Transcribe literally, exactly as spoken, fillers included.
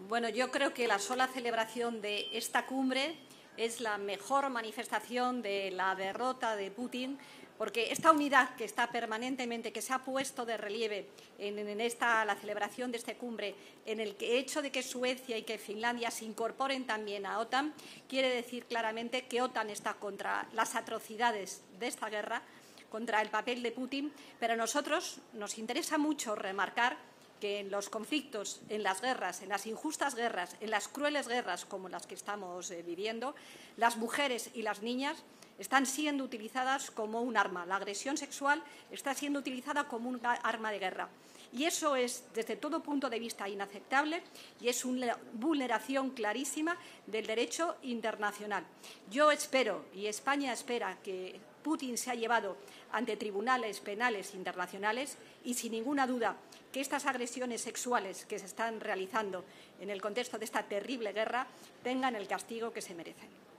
Bueno, yo creo que la sola celebración de esta cumbre es la mejor manifestación de la derrota de Putin, porque esta unidad que está permanentemente, que se ha puesto de relieve en, en esta, la celebración de esta cumbre, en el hecho de que Suecia y que Finlandia se incorporen también a OTAN, quiere decir claramente que OTAN está contra las atrocidades de esta guerra, contra el papel de Putin, pero a nosotros nos interesa mucho remarcar que en los conflictos, en las guerras, en las injustas guerras, en las crueles guerras como las que estamos eh, viviendo, las mujeres y las niñas están siendo utilizadas como un arma. La agresión sexual está siendo utilizada como un arma de guerra. Y eso es, desde todo punto de vista, inaceptable y es una vulneración clarísima del derecho internacional. Yo espero, y España espera, que Putin se ha llevado ante tribunales penales internacionales y, sin ninguna duda, que estas agresiones sexuales que se están realizando en el contexto de esta terrible guerra tengan el castigo que se merecen.